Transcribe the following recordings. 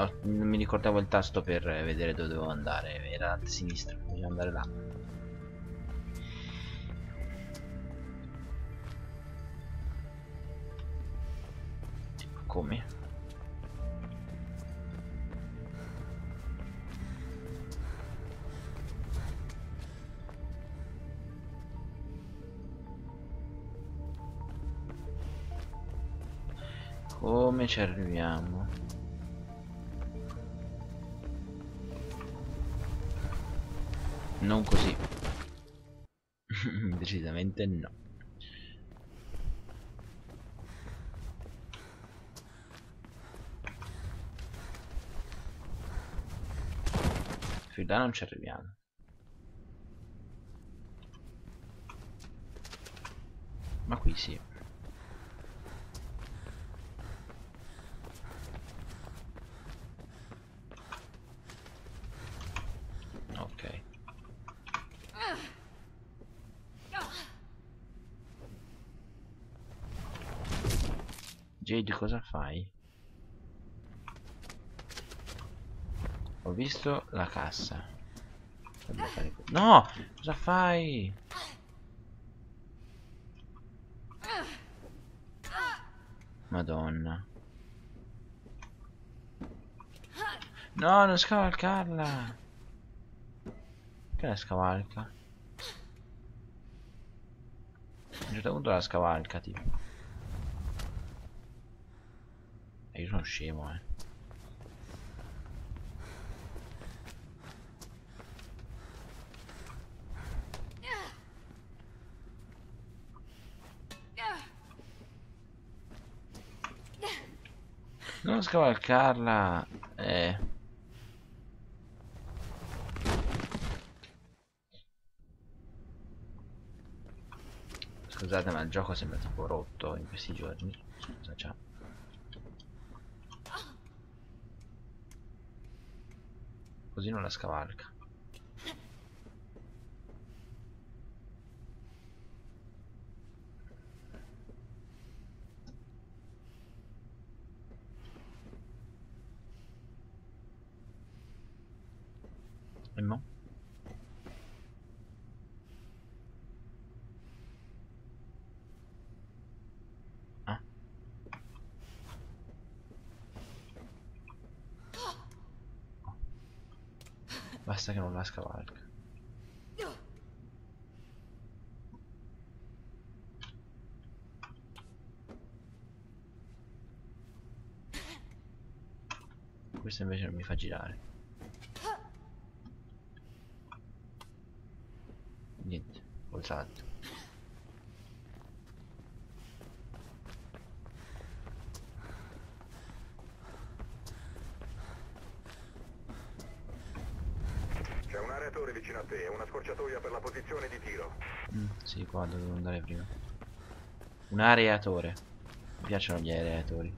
non mi ricordavo il tasto per vedere dove dovevo andare. Era a sinistra, bisognava andare là. Come? Come ci arriviamo? Non così. Decisamente no. Fin là non ci arriviamo. Ma qui sì. Ok. Jade, cosa fai? Ho visto la cassa. No! Cosa fai? Madonna. No, non scavalcarla. Che la scavalca? A un certo punto la scavalca, tipo. E io sono scemo, eh. Non scavalcarla. Scusate, ma il gioco sembra tipo rotto in questi giorni. Scusa, ciao. Così non la scavalca. E mo? Ah. Basta che non la scavalca. Questo invece non mi fa girare. Niente, col salto. C'è un areatore vicino a te e una scorciatoia per la posizione di tiro. Sì, qua dovevo andare prima. Un areatore. Mi piacciono gli areatori.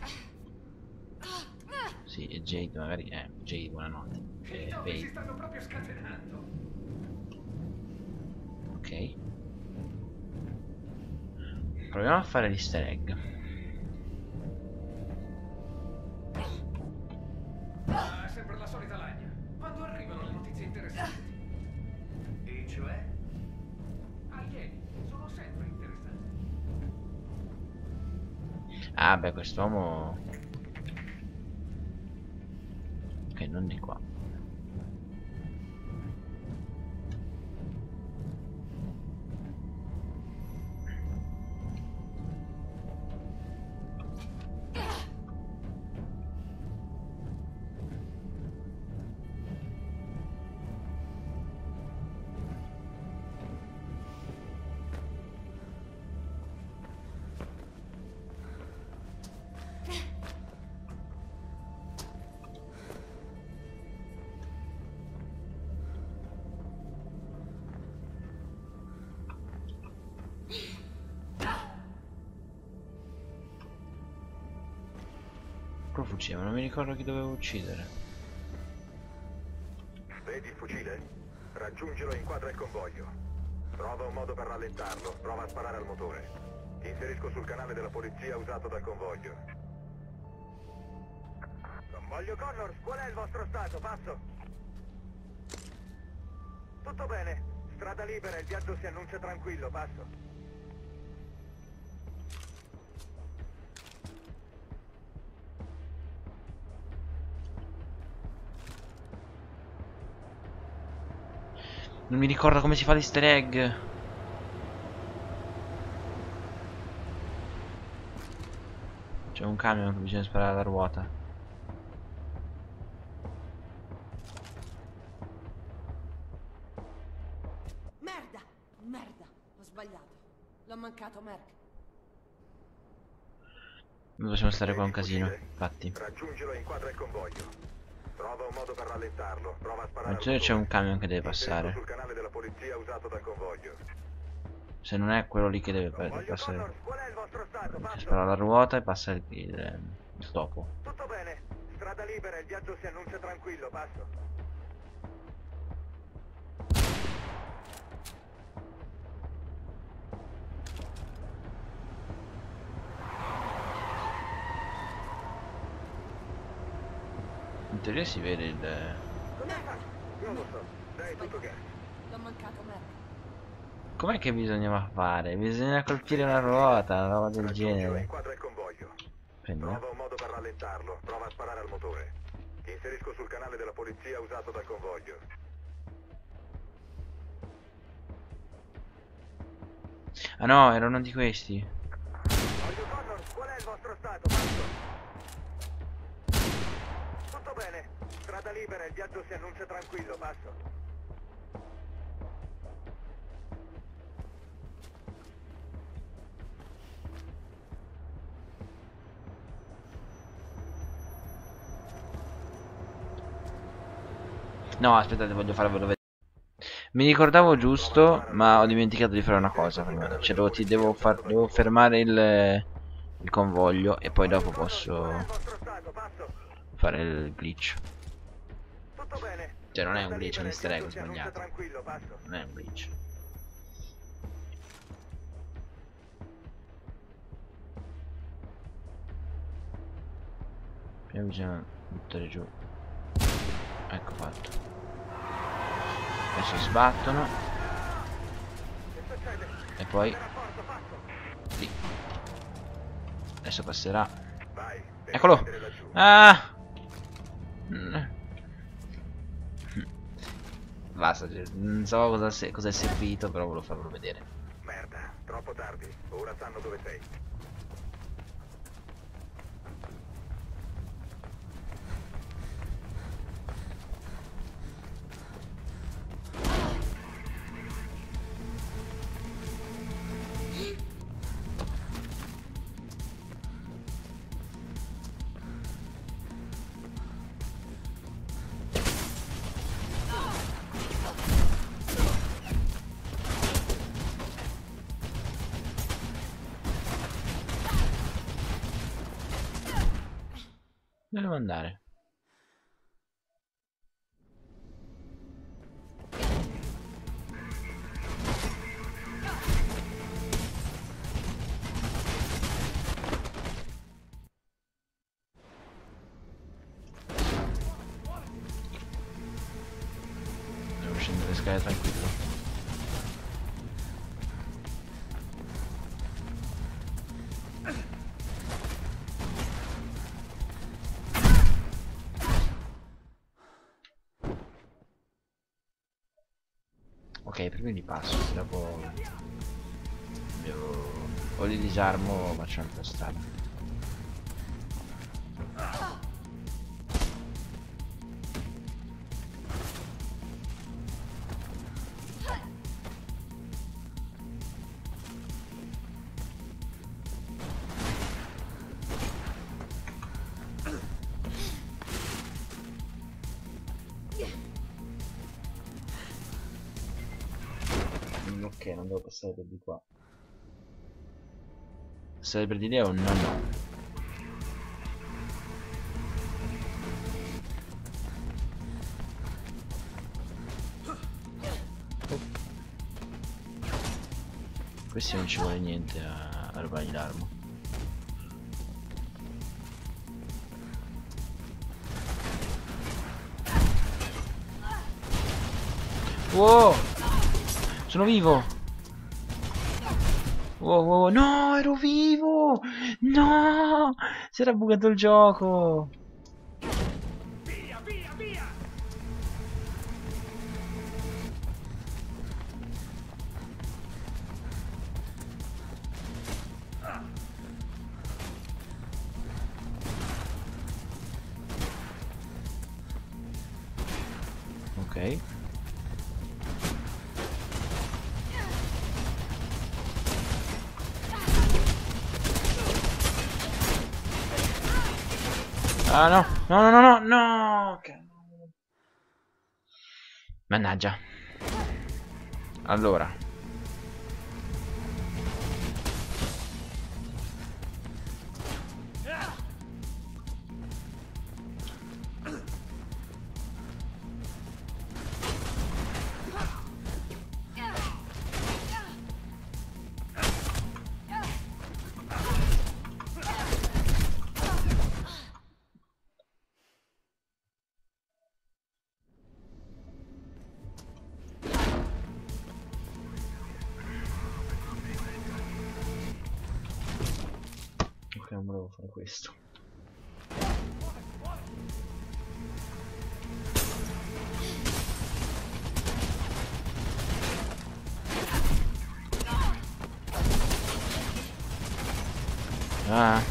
Sì, e Jade magari. Jade, buonanotte. Si stanno proprio scatenando. Ok. Proviamo a fare l'easter egg. Ah, sempre la solita lagna. Quando arrivano le notizie interessanti? E cioè? Alieni sono sempre interessanti. Ah, beh, quest'uomo. Ok, non di qua. Quello fucile, ma non mi ricordo chi dovevo uccidere. Vedi il fucile? Raggiungilo e inquadra il convoglio. Trova un modo per rallentarlo. Prova a sparare al motore. Ti inserisco sul canale della polizia usato dal convoglio. Non Convoglio Connors, qual è il vostro stato? Passo. Tutto bene. Strada libera, il viaggio si annuncia tranquillo, passo. Non mi ricordo come si fa l'easter egg. C'è un camion che bisogna sparare alla ruota. Merda! Merda! Ho sbagliato. L'ho mancato, Merc. Non possiamo stare qua un Devi casino, fuggire. infatti. Raggiungilo e inquadra il convoglio. Trova un modo per rallentarlo. Prova a sparare al Ma c'è un motore. camion che deve Inserisco passare. sul canale della polizia usato dal convoglio. Se non è quello lì che deve Convoglio passare. Connors, qual è il vostro stato? Si Passo. spara la ruota e passa il topo. Tutto bene. Strada libera, il viaggio si annuncia tranquillo, passo. In teoria si vede il... Merda! Non lo so. Dai, tutto gas. L'ho mancato, Merc. Com'è che bisognava fare? Bisogna colpire una ruota, una roba del Raggiungilo e genere. inquadra il convoglio. Prendo. Trova un modo per rallentarlo. Prova a sparare al motore. Ti inserisco sul canale della polizia usato dal convoglio. Ah no, era uno di questi. Convoglio Connors, qual è il vostro stato? Passo. Tutto bene. Strada libera, il viaggio si annuncia tranquillo, passo. No, aspettate, voglio farvelo vedere. Mi ricordavo giusto, ma ho dimenticato di fare una cosa prima. Cioè, devo fermare il convoglio e poi dopo Qual è posso il vostro stato? Passo. fare il glitch. Tutto bene. Cioè, non è un Strada glitch, è un libera, easter il egg, ho viaggio si annuncia sbagliato. tranquillo, passo. Non è un glitch. Prima bisogna buttare giù. Ecco fatto. Adesso sbattono. Che succede? E poi Rapporto fatto. lì. Adesso passerà. Vai. devi Eccolo. scendere laggiù. Ah! Basta, cioè, non so cosa è servito, però volevo farvelo vedere. Merda, troppo tardi. Ora sanno dove sei. Dove devo andare? Devo scendere le scale tranquillo. Ok, prima li passo, dopo o li disarmo o faccio un'altra strada. Ok, non devo passare per di qua. Passare per di lì è un no. Questi non ci vuole niente a rubargli l'arma. Wow! Sono vivo! Wow, wow, no, ero vivo! No! Si era bugato il gioco! Via, via, via! Ok. Ah no, no, no, no, no, no! Mannaggia. Allora. Ok, non volevo fare questo. Ah.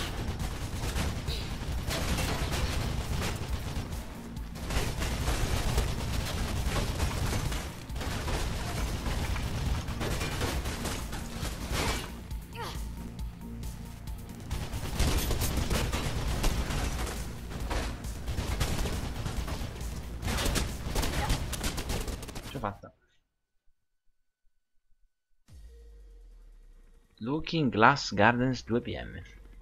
Ce l'ho fatta. Looking Glass Gardens 2 PM.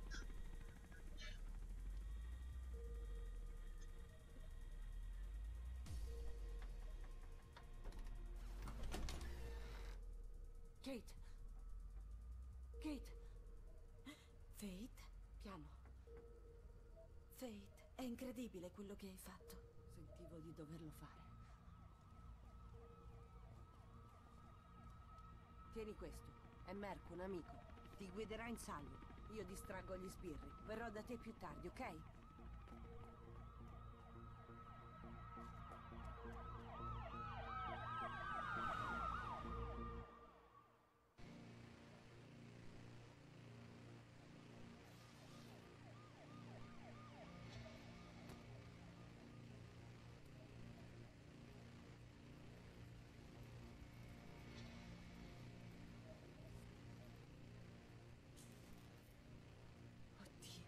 Kate. Kate. Fate? Piano. Fate, è incredibile quello che hai fatto. Sentivo di doverlo fare. Tieni questo. È Merc, un amico. Ti guiderà in salvo. Io distraggo gli sbirri. Verrò da te più tardi, ok? Oddio.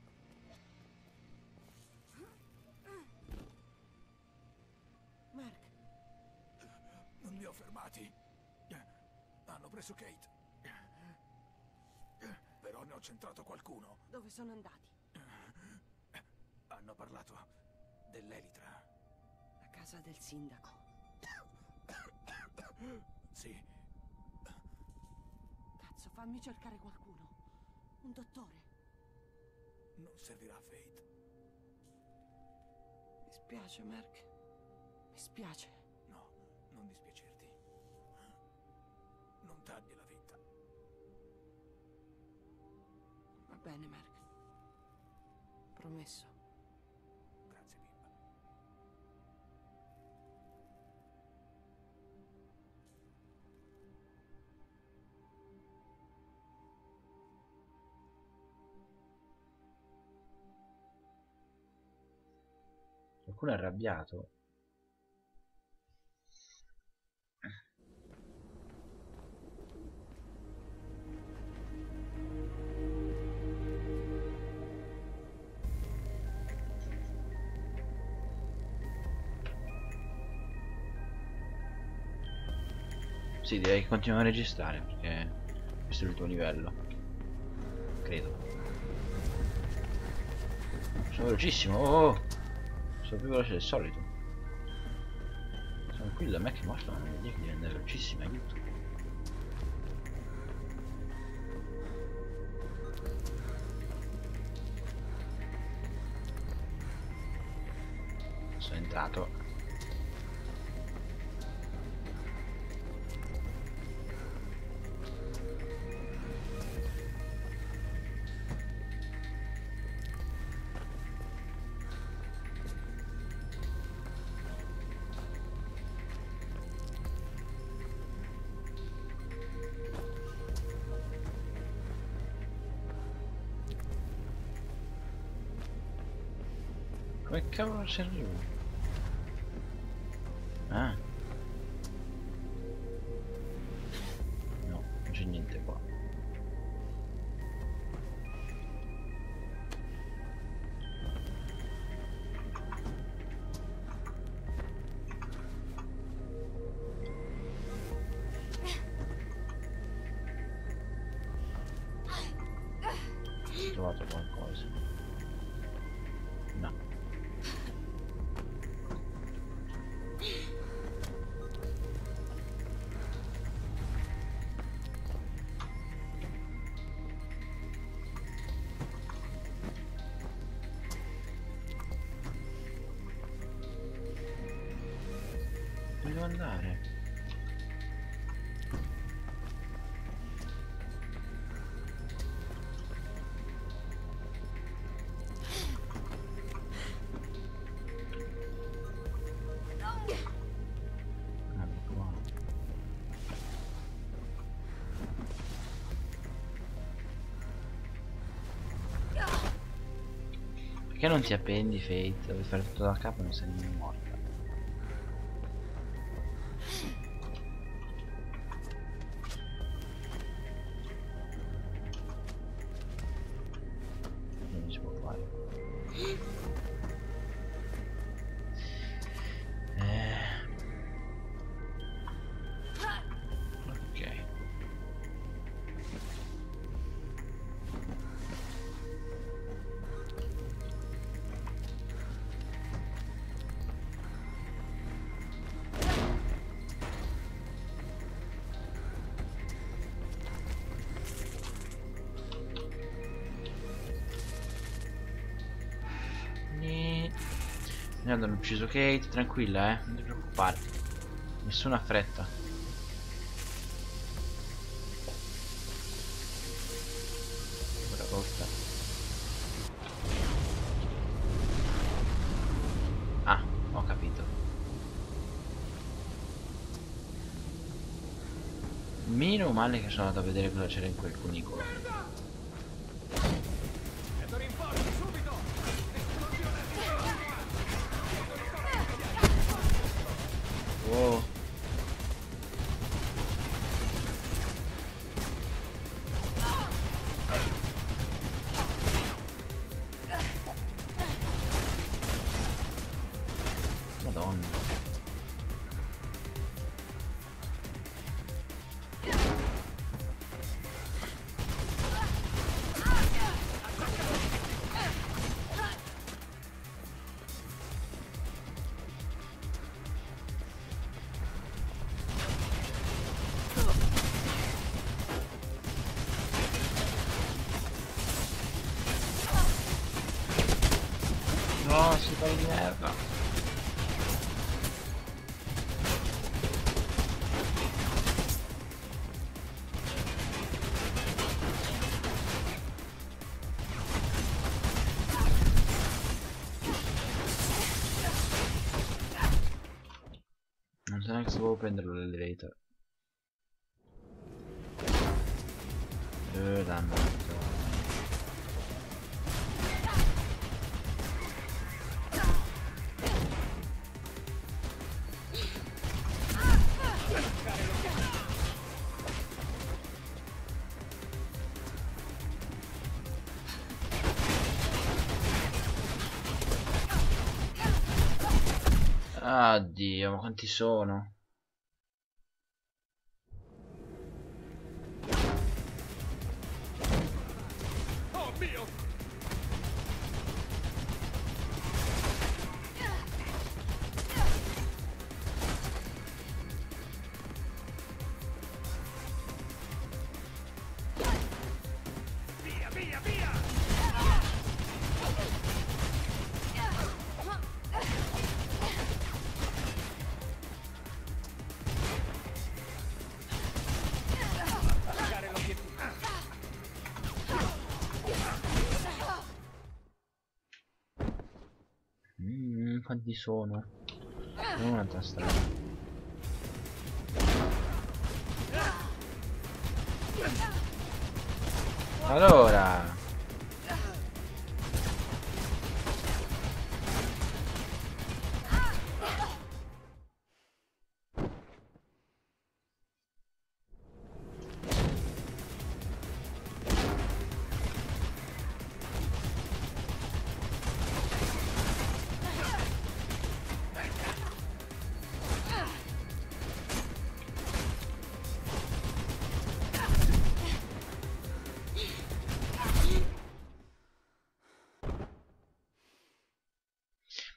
Merc, Non li ho fermati. Hanno preso Kate. Però ne ho centrato qualcuno. dove sono andati? Hanno parlato dell'elitra. A casa del sindaco. Sì, Cazzo, fammi cercare qualcuno. Un dottore. non servirà a Fate. Mi spiace, Merc. Mi spiace. No, non dispiacerti. Non tagli la vita. Va bene, Merc. Promesso. Grazie, bimba. Qualcuno è arrabbiato. Sì, direi che continuiamo a registrare perché questo è l'ultimo livello. Credo. Sono velocissimo. Oh! Sono più veloce del solito. Sono qui da me che è morto, ma non mi dire che devi andare velocissimo, aiuto. Sono entrato. Come cavolo ci arrivo? Ah. No, non c'è niente qua. Ho trovato qualcosa. No. Dove devo andare? Qua. Perché non ti appendi, Fate? Devi fare tutto da capo e non sei nemmeno morta. Non si può fare. Ok. Hanno ucciso Kate, tranquilla, non ti preoccupare. Nessuna fretta. Ora volta. Ah, ho capito. Meno male che sono andato a vedere cosa c'era in quel cunicolo. Wow. Madonna. No, si fa di merda. Non so neanche se devo prenderlo l'elevator. Dannato. Addio, ma quanti sono? Oh mio! Via, via, via! Quanti sono? Non un'altra strada. Allora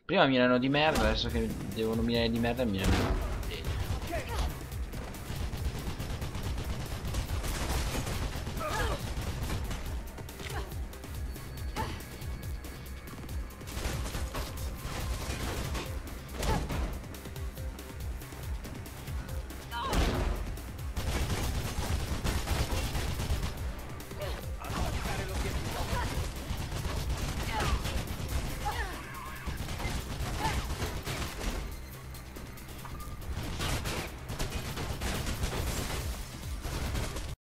Prima mirano di merda, adesso che devono mirare di merda mirano.